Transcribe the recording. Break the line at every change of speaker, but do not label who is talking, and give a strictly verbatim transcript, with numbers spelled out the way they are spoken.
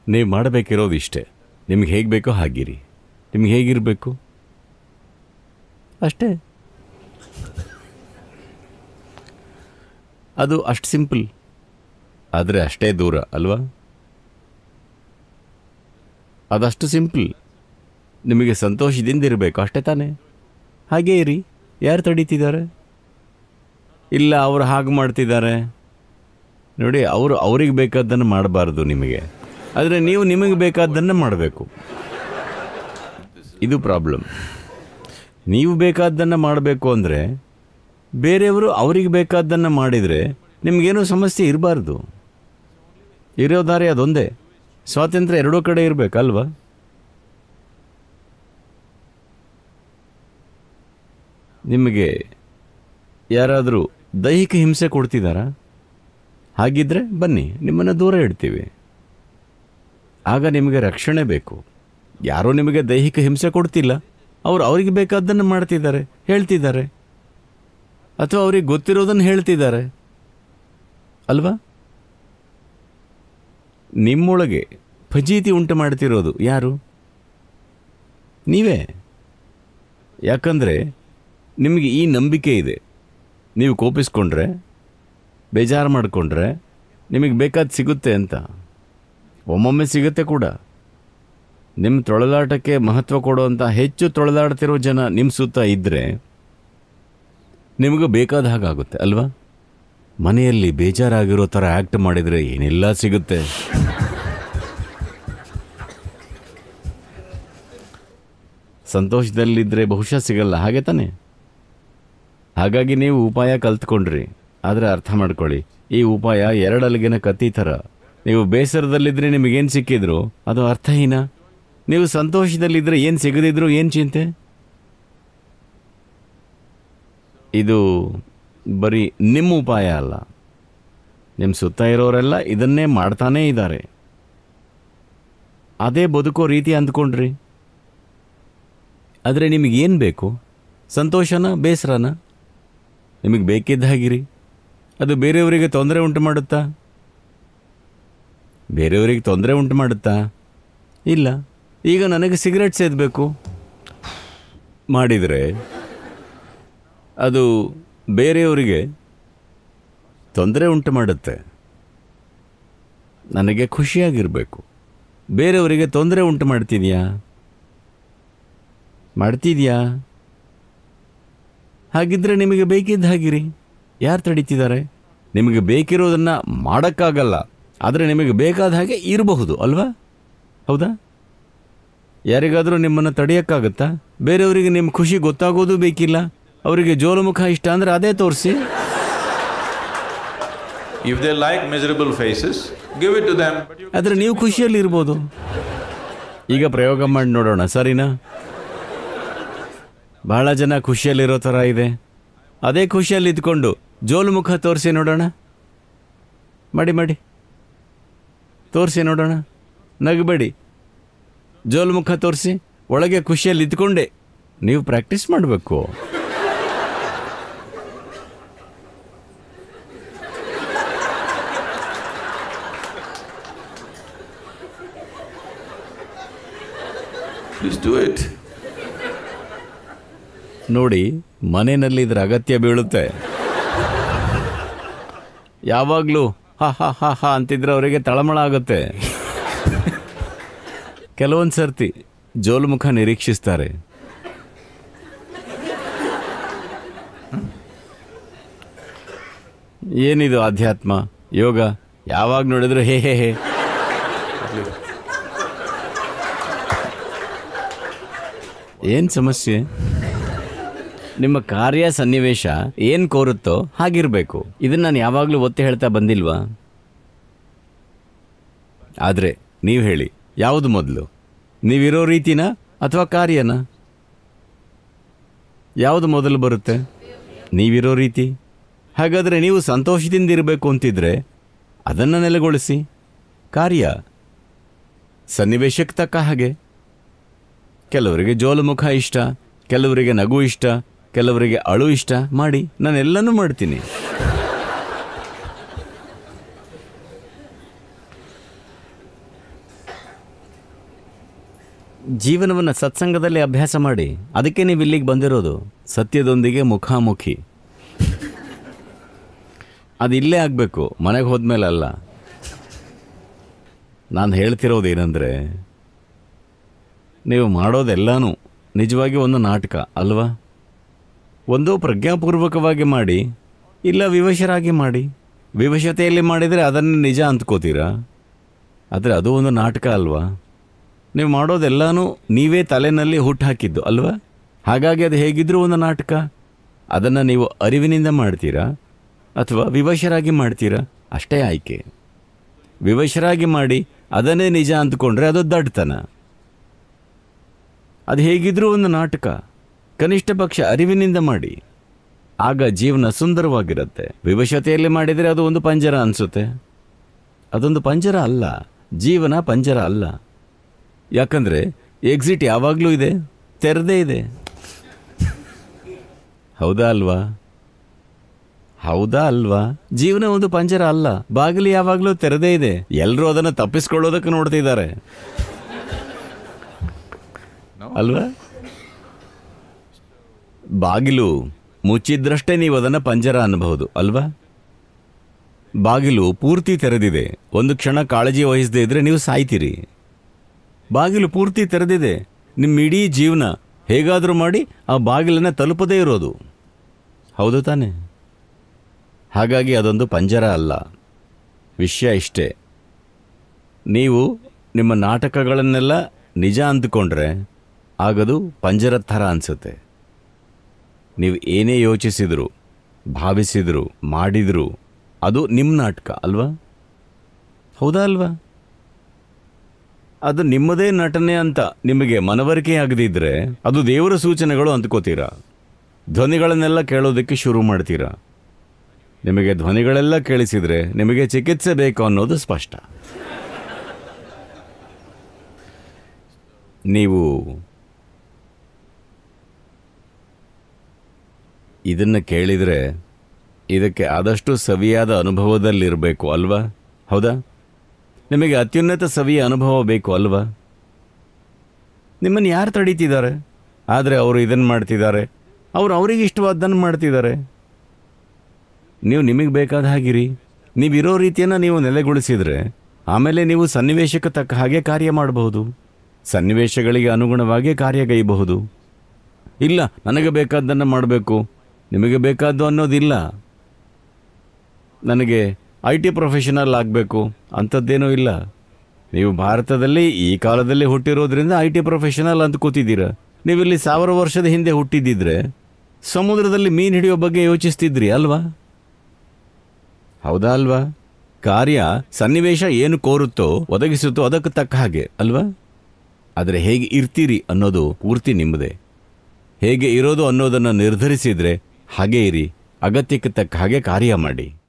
ನೀವು ಮಾಡಬೇಕಿರೋದು ಇಷ್ಟೇ. ನಿಮ್ಗೆ ಹೇಗೆ ಬೇಕೋ ಹಾಗಿರಿ. ನಿಮ್ಗೆ ಹೇಗಿರಬೇಕು ಅಷ್ಟೇ. ಅದು ಅಷ್ಟು ಸಿಂಪಲ್, ಆದರೆ ಅಷ್ಟೇ ದೂರ ಅಲ್ವಾ? ಅದಷ್ಟು ಸಿಂಪಲ್. ನಿಮಗೆ ಸಂತೋಷದಿಂದ ಇರಬೇಕು ಅಷ್ಟೇ ತಾನೇ? ಹಾಗೇ ಇರಿ. ಯಾರು ತಡೀತಿದ್ದಾರೆ? ಇಲ್ಲ ಅವರು ಹಾಗೆ ಮಾಡ್ತಿದ್ದಾರೆ ನೋಡಿ. ಅವರು ಅವ್ರಿಗೆ ಬೇಕಾದ್ದನ್ನು ಮಾಡಬಾರ್ದು ನಿಮಗೆ, ಆದರೆ ನೀವು ನಿಮಗೆ ಬೇಕಾದ್ದನ್ನು ಮಾಡಬೇಕು. ಇದು ಪ್ರಾಬ್ಲಮ್. ನೀವು ಬೇಕಾದ್ದನ್ನು ಮಾಡಬೇಕು ಅಂದರೆ ಬೇರೆಯವರು ಅವ್ರಿಗೆ ಬೇಕಾದ್ದನ್ನು ಮಾಡಿದರೆ ನಿಮಗೇನೂ ಸಮಸ್ಯೆ ಇರಬಾರ್ದು. ಇರೋ ದಾರಿ ಅದೊಂದೇ. ಸ್ವಾತಂತ್ರ್ಯ ಎರಡೂ ಕಡೆ ಇರಬೇಕಲ್ವಾ? ನಿಮಗೆ ಯಾರಾದರೂ ದೈಹಿಕ ಹಿಂಸೆ ಕೊಡ್ತಿದ್ದಾರಾ? ಹಾಗಿದ್ರೆ ಬನ್ನಿ, ನಿಮ್ಮನ್ನು ದೂರ ಇಡ್ತೀವಿ. ಆಗ ನಿಮಗೆ ರಕ್ಷಣೆ ಬೇಕು. ಯಾರೋ ನಿಮಗೆ ದೈಹಿಕ ಹಿಂಸೆ ಕೊಡ್ತಿಲ್ಲ, ಅವರು ಅವ್ರಿಗೆ ಬೇಕಾದ್ದನ್ನು ಮಾಡ್ತಿದ್ದಾರೆ, ಹೇಳ್ತಿದ್ದಾರೆ, ಅಥವಾ ಅವ್ರಿಗೆ ಗೊತ್ತಿರೋದನ್ನು ಹೇಳ್ತಿದ್ದಾರೆ ಅಲ್ವಾ? ನಿಮ್ಮೊಳಗೆ ಫಜೀತಿ ಉಂಟು ಮಾಡ್ತಿರೋದು ಯಾರು? ನೀವೇ. ಯಾಕಂದರೆ ನಿಮಗೆ ಈ ನಂಬಿಕೆ ಇದೆ, ನೀವು ಕೋಪಿಸ್ಕೊಂಡ್ರೆ, ಬೇಜಾರು ಮಾಡಿಕೊಂಡ್ರೆ ನಿಮಗೆ ಬೇಕಾದ ಸಿಗುತ್ತೆ ಅಂತ. ಒಮ್ಮೊಮ್ಮೆ ಸಿಗುತ್ತೆ ಕೂಡ. ನಿಮ್ಮ ತೊಳಲಾಟಕ್ಕೆ ಮಹತ್ವ ಕೊಡುವಂಥ ಹೆಚ್ಚು ತೊಳಲಾಡ್ತಿರೋ ಜನ ನಿಮ್ಮ ಸುತ್ತ ಇದ್ದರೆ ನಿಮಗೂ ಬೇಕಾದ ಹಾಗಾಗುತ್ತೆ ಅಲ್ವಾ? ಮನೆಯಲ್ಲಿ ಬೇಜಾರಾಗಿರೋ ಥರ ಆ್ಯಕ್ಟ್ ಮಾಡಿದರೆ ಏನೆಲ್ಲ ಸಿಗುತ್ತೆ. ಸಂತೋಷದಲ್ಲಿದ್ದರೆ ಬಹುಶಃ ಸಿಗಲ್ಲ, ಹಾಗೆ ತಾನೆ? ಹಾಗಾಗಿ ನೀವು ಉಪಾಯ ಕಲ್ತ್ಕೊಂಡ್ರಿ. ಆದರೆ ಅರ್ಥ ಮಾಡ್ಕೊಳ್ಳಿ, ಈ ಉಪಾಯ ಎರಡಲ್ಲಿಗಿನ ಕತ್ತಿ ಥರ. ನೀವು ಬೇಸರದಲ್ಲಿದ್ದರೆ ನಿಮಗೇನು ಸಿಕ್ಕಿದ್ರು ಅದು ಅರ್ಥಹೀನ. ನೀವು ಸಂತೋಷದಲ್ಲಿದ್ದರೆ ಏನು ಸಿಗದಿದ್ರು ಏನು ಚಿಂತೆ? ಇದು ಬರೀ ನಿಮ್ಮ ಉಪಾಯ ಅಲ್ಲ, ನಿಮ್ಮ ಸುತ್ತ ಇರೋರೆಲ್ಲ ಇದನ್ನೇ ಮಾಡ್ತಾನೇ ಇದ್ದಾರೆ. ಅದೇ ಬದುಕೋ ರೀತಿ ಅಂದ್ಕೊಂಡ್ರಿ. ಆದರೆ ನಿಮಗೇನು ಬೇಕು? ಸಂತೋಷನ, ಬೇಸರನ? ನಿಮಗೆ ಬೇಕಿದ್ದ ಹಾಗಿರಿ. ಅದು ಬೇರೆಯವರಿಗೆ ತೊಂದರೆ ಉಂಟು ಮಾಡುತ್ತಾ? ಬೇರೆಯವರಿಗೆ ತೊಂದರೆ ಉಂಟು ಮಾಡುತ್ತಾ? ಇಲ್ಲ. ಈಗ ನನಗೆ ಸಿಗರೆಟ್ ಸೇದಬೇಕು ಮಾಡಿದರೆ ಅದು ಬೇರೆಯವರಿಗೆ ತೊಂದರೆ ಉಂಟು ಮಾಡುತ್ತೆ. ನನಗೆ ಖುಷಿಯಾಗಿರಬೇಕು. ಬೇರೆಯವರಿಗೆ ತೊಂದರೆ ಉಂಟು ಮಾಡ್ತಿದ್ಯಾ? ಮಾಡ್ತಿದ್ಯಾ? ಹಾಗಿದ್ರೆ ನಿಮಗೆ ಬೇಕಿದ್ದ ಹಾಗಿರಿ. ಯಾರು ತಡೀತಿದ್ದಾರೆ? ನಿಮಗೆ ಬೇಕಿರೋದನ್ನು ಮಾಡೋಕ್ಕಾಗಲ್ಲ, ಆದರೆ ನಿಮಗೆ ಬೇಕಾದ ಹಾಗೆ ಇರಬಹುದು ಅಲ್ವಾ? ಹೌದಾ? ಯಾರಿಗಾದರೂ ನಿಮ್ಮನ್ನು ತಡೆಯೋಕ್ಕಾಗತ್ತಾ? ಬೇರೆಯವರಿಗೆ ನಿಮ್ಮ ಖುಷಿ ಗೊತ್ತಾಗೋದು ಬೇಕಿಲ್ಲ. ಅವರಿಗೆ ಜೋಲುಮುಖ ಇಷ್ಟ ಅಂದರೆ ಅದೇ ತೋರಿಸಿ.
If they like miserable faces, give it to them.
ಆದರೆ ನೀವು ಖುಷಿಯಲ್ಲಿ ಇರ್ಬೋದು. ಈಗ ಪ್ರಯೋಗ ಮಾಡಿ ನೋಡೋಣ, ಸರಿನಾ? ಬಹಳ ಜನ ಖುಷಿಯಲ್ಲಿರೋ ಥರ ಇದೆ. ಅದೇ ಖುಷಿಯಲ್ಲಿ ಇದ್ಕೊಂಡು ಜೋಲುಮುಖ ತೋರಿಸಿ ನೋಡೋಣ. ಮಾಡಿ ಮಾಡಿ ತೋರಿಸಿ ನೋಡೋಣ. ನಗಬೇಡಿ, ಜೋಲುಮುಖ ತೋರಿಸಿ. ಒಳಗೆ ಖುಷಿಯಲ್ಲಿ ಇದ್ಕೊಂಡೆ ನೀವು ಪ್ರಾಕ್ಟೀಸ್ ಮಾಡಬೇಕು.
Please do it.
ನೋಡಿ, ಮನೆಯಲ್ಲಿ ಇದರ ಅಗತ್ಯ ಬೀಳುತ್ತೆ. ಯಾವಾಗಲೂ ಹಾ ಹಾ ಹಾ ಹಾ ಅಂತಿದ್ರೆ ಅವರಿಗೆ ತಳಮಳ ಆಗುತ್ತೆ. ಕೆಲವೊಂದು ಸರ್ತಿ ಜೋಲುಮುಖ ನಿರೀಕ್ಷಿಸ್ತಾರೆ. ಏನಿದು ಆಧ್ಯಾತ್ಮ, ಯೋಗ? ಯಾವಾಗ ನೋಡಿದ್ರು ಹೇ ಹೇ ಹೇ. ಏನು ಸಮಸ್ಯೆ? ನಿಮ್ಮ ಕಾರ್ಯ ಸನ್ನಿವೇಶ ಏನು ಕೋರುತ್ತೋ ಹಾಗಿರಬೇಕು. ಇದನ್ನು ನಾನು ಯಾವಾಗಲೂ ಒತ್ತಿ ಹೇಳ್ತಾ ಬಂದಿಲ್ವಾ? ಆದರೆ ನೀವು ಹೇಳಿ, ಯಾವುದು ಮೊದಲು? ನೀವಿರೋ ರೀತಿನ ಅಥವಾ ಕಾರ್ಯನ? ಯಾವುದು ಮೊದಲು ಬರುತ್ತೆ? ನೀವಿರೋ ರೀತಿ. ಹಾಗಾದರೆ ನೀವು ಸಂತೋಷದಿಂದ ಇರಬೇಕು ಅಂತಿದ್ರೆ ಅದನ್ನು ನೆಲೆಗೊಳಿಸಿ. ಕಾರ್ಯ ಸನ್ನಿವೇಶಕ್ಕೆ ತಕ್ಕ ಹಾಗೆ. ಕೆಲವರಿಗೆ ಜೋಲುಮುಖ ಇಷ್ಟ, ಕೆಲವರಿಗೆ ನಗು ಇಷ್ಟ, ಕೆಲವರಿಗೆ ಅಳು ಇಷ್ಟ. ಮಾಡಿ, ನಾನೆಲ್ಲನೂ ಮಾಡ್ತೀನಿ. ಜೀವನವನ್ನು ಸತ್ಸಂಗದಲ್ಲಿ ಅಭ್ಯಾಸ ಮಾಡಿ. ಅದಕ್ಕೆ ನೀವು ಇಲ್ಲಿಗೆ ಬಂದಿರೋದು, ಸತ್ಯದೊಂದಿಗೆ ಮುಖಾಮುಖಿ. ಅದು ಇಲ್ಲೇ ಆಗಬೇಕು, ಮನೆಗೆ ಹೋದ್ಮೇಲೆ ಅಲ್ಲ. ನಾನು ಹೇಳ್ತಿರೋದೇನೆಂದರೆ, ನೀವು ಮಾಡೋದೆಲ್ಲನೂ ನಿಜವಾಗಿ ಒಂದು ನಾಟಕ ಅಲ್ವಾ? ಒಂದು ಪ್ರಜ್ಞಾಪೂರ್ವಕವಾಗಿ ಮಾಡಿ, ಇಲ್ಲ ವಿವಶರಾಗಿ ಮಾಡಿ. ವಿವಶತೆಯಲ್ಲಿ ಮಾಡಿದರೆ ಅದನ್ನೇ ನಿಜ ಅಂದ್ಕೋತೀರಾ, ಆದರೆ ಅದು ಒಂದು ನಾಟಕ ಅಲ್ವಾ? ನೀವು ಮಾಡೋದೆಲ್ಲನೂ ನೀವೇ ತಲೆಯಲ್ಲಿ ಹುಟ್ಟು ಹಾಕಿದ್ದು ಅಲ್ವಾ? ಹಾಗಾಗಿ ಅದು ಹೇಗಿದ್ರೂ ಒಂದು ನಾಟಕ. ಅದನ್ನು ನೀವು ಅರಿವಿನಿಂದ ಮಾಡ್ತೀರಾ ಅಥವಾ ವಿವಶರಾಗಿ ಮಾಡ್ತೀರಾ, ಅಷ್ಟೇ ಆಯ್ಕೆ. ವಿವಶರಾಗಿ ಮಾಡಿ ಅದನ್ನೇ ನಿಜ ಅಂದ್ಕೊಂಡ್ರೆ ಅದು ದಡ್ತನ. ಅದು ಹೇಗಿದ್ರೂ ಒಂದು ನಾಟಕ. ಕನಿಷ್ಠ ಪಕ್ಷ ಅರಿವಿನಿಂದ ಮಾಡಿ, ಆಗ ಜೀವನ ಸುಂದರವಾಗಿರುತ್ತೆ. ವಿವಶತೆಯಲ್ಲಿ ಮಾಡಿದರೆ ಅದು ಒಂದು ಪಂಜರ ಅನಿಸುತ್ತೆ. ಅದೊಂದು ಪಂಜರ ಅಲ್ಲ, ಜೀವನ ಪಂಜರ ಅಲ್ಲ. ಯಾಕಂದರೆ ಎಕ್ಸಿಟ್ ಯಾವಾಗಲೂ ಇದೆ, ತೆರೆದೇ ಇದೆ. ಹೌದಾ ಅಲ್ವಾ? ಹೌದಾ ಅಲ್ವಾ? ಜೀವನ ಒಂದು ಪಂಜರ ಅಲ್ಲ, ಬಾಗಿಲು ಯಾವಾಗಲೂ ತೆರೆದೇ ಇದೆ. ಎಲ್ಲರೂ ಅದನ್ನು ತಪ್ಪಿಸ್ಕೊಳ್ಳೋದಕ್ಕೆ ನೋಡ್ತಿದ್ದಾರೆ ಅಲ್ವಾ? ಬಾಗಿಲು ಮುಚ್ಚಿದ್ರಷ್ಟೇ ನೀವು ಅದನ್ನು ಪಂಜರ ಅನ್ನಬಹುದು ಅಲ್ವಾ? ಬಾಗಿಲು ಪೂರ್ತಿ ತೆರೆದಿದೆ, ಒಂದು ಕ್ಷಣ ಕಾಳಜಿ ವಹಿಸದೇ ಇದ್ರೆ ನೀವು ಸಾಯ್ತೀರಿ. ಬಾಗಿಲು ಪೂರ್ತಿ ತೆರೆದಿದೆ, ನಿಮ್ಮ ಇಡೀ ಜೀವನ ಹೇಗಾದರೂ ಮಾಡಿ ಆ ಬಾಗಿಲನ್ನು ತಲುಪದೇ ಇರೋದು. ಹೌದು ತಾನೆ? ಹಾಗಾಗಿ ಅದೊಂದು ಪಂಜರ ಅಲ್ಲ. ವಿಷಯ ಇಷ್ಟೇ, ನೀವು ನಿಮ್ಮ ನಾಟಕಗಳನ್ನೆಲ್ಲ ನಿಜ ಅಂದುಕೊಂಡ್ರೆ ಆಗದು ಪಂಜರದ ಥರ ಅನಿಸುತ್ತೆ. ನೀವು ಏನೇ ಯೋಚಿಸಿದ್ರು, ಭಾವಿಸಿದ್ರು, ಮಾಡಿದ್ರು ಅದು ನಿಮ್ಮ ನಾಟಕ ಅಲ್ವಾ? ಹೌದಾ ಅಲ್ವಾ? ಅದು ನಿಮ್ಮದೇ ನಟನೆ ಅಂತ ನಿಮಗೆ ಮನವರಿಕೆ ಆಗದಿದ್ದರೆ ಅದು ದೇವರ ಸೂಚನೆಗಳು ಅಂದ್ಕೋತೀರಾ. ಧ್ವನಿಗಳನ್ನೆಲ್ಲ ಕೇಳೋದಕ್ಕೆ ಶುರು ಮಾಡ್ತೀರಾ. ನಿಮಗೆ ಧ್ವನಿಗಳೆಲ್ಲ ಕೇಳಿಸಿದರೆ ನಿಮಗೆ ಚಿಕಿತ್ಸೆ ಬೇಕು ಅನ್ನೋದು ಸ್ಪಷ್ಟ. ನೀವು ಇದನ್ನು ಕೇಳಿದರೆ ಇದಕ್ಕೆ ಆದಷ್ಟು ಸವಿಯಾದ ಅನುಭವದಲ್ಲಿರಬೇಕು ಅಲ್ವಾ? ಹೌದಾ? ನಿಮಗೆ ಅತ್ಯುನ್ನತ ಸವಿಯ ಅನುಭವ ಬೇಕು ಅಲ್ವಾ? ನಿಮ್ಮನ್ನು ಯಾರು ತಡೀತಿದ್ದಾರೆ? ಆದರೆ ಅವರು ಇದನ್ನು ಮಾಡ್ತಿದ್ದಾರೆ, ಅವರು ಅವರಿಗೆ ಇಷ್ಟವಾದ್ದನ್ನು ಮಾಡ್ತಿದ್ದಾರೆ. ನೀವು ನಿಮಗೆ ಬೇಕಾದ ಹಾಗಿರಿ. ನೀವಿರೋ ರೀತಿಯನ್ನು ನೀವು ನೆಲೆಗೊಳಿಸಿದರೆ ಆಮೇಲೆ ನೀವು ಸನ್ನಿವೇಶಕ್ಕೆ ತಕ್ಕ ಹಾಗೆ ಕಾರ್ಯ ಮಾಡಬಹುದು, ಸನ್ನಿವೇಶಗಳಿಗೆ ಅನುಗುಣವಾಗಿ ಕಾರ್ಯಗೈಯಬಹುದು. ಇಲ್ಲ ನನಗೆ ಬೇಕಾದ್ದನ್ನು ಮಾಡಬೇಕು, ನಿಮಗೆ ಬೇಕಾದ್ದು ಅನ್ನೋದಿಲ್ಲ. ನನಗೆ ಐ ಟಿ ಪ್ರೊಫೆಷನಲ್ ಆಗಬೇಕು ಅಂಥದ್ದೇನೂ ಇಲ್ಲ. ನೀವು ಭಾರತದಲ್ಲಿ ಈ ಕಾಲದಲ್ಲಿ ಹುಟ್ಟಿರೋದ್ರಿಂದ ಐ ಟಿ ಪ್ರೊಫೆಷನಲ್ ಅಂತ ಕೂತಿದ್ದೀರಾ. ನೀವಿಲ್ಲಿ ಸಾವಿರ ವರ್ಷದ ಹಿಂದೆ ಹುಟ್ಟಿದ್ದಿದ್ರೆ ಸಮುದ್ರದಲ್ಲಿ ಮೀನು ಹಿಡಿಯೋ ಬಗ್ಗೆ ಯೋಚಿಸ್ತಿದ್ರಿ ಅಲ್ವಾ? ಹೌದಾ ಅಲ್ವಾ? ಕಾರ್ಯ ಸನ್ನಿವೇಶ ಏನು ಕೋರುತ್ತೋ ಒದಗಿಸುತ್ತೋ ಅದಕ್ಕೆ ತಕ್ಕ ಹಾಗೆ ಅಲ್ವಾ? ಆದರೆ ಹೇಗೆ ಇರ್ತೀರಿ ಅನ್ನೋದು ಪೂರ್ತಿ ನಿಮ್ಮದೇ. ಹೇಗೆ ಇರೋದು ಅನ್ನೋದನ್ನು ನಿರ್ಧರಿಸಿದರೆ ಹಾಗೇ ಇರಿ, ಅಗತ್ಯಕ್ಕೆ ತಕ್ಕ ಹಾಗೆ ಕಾರ್ಯ ಮಾಡಿ.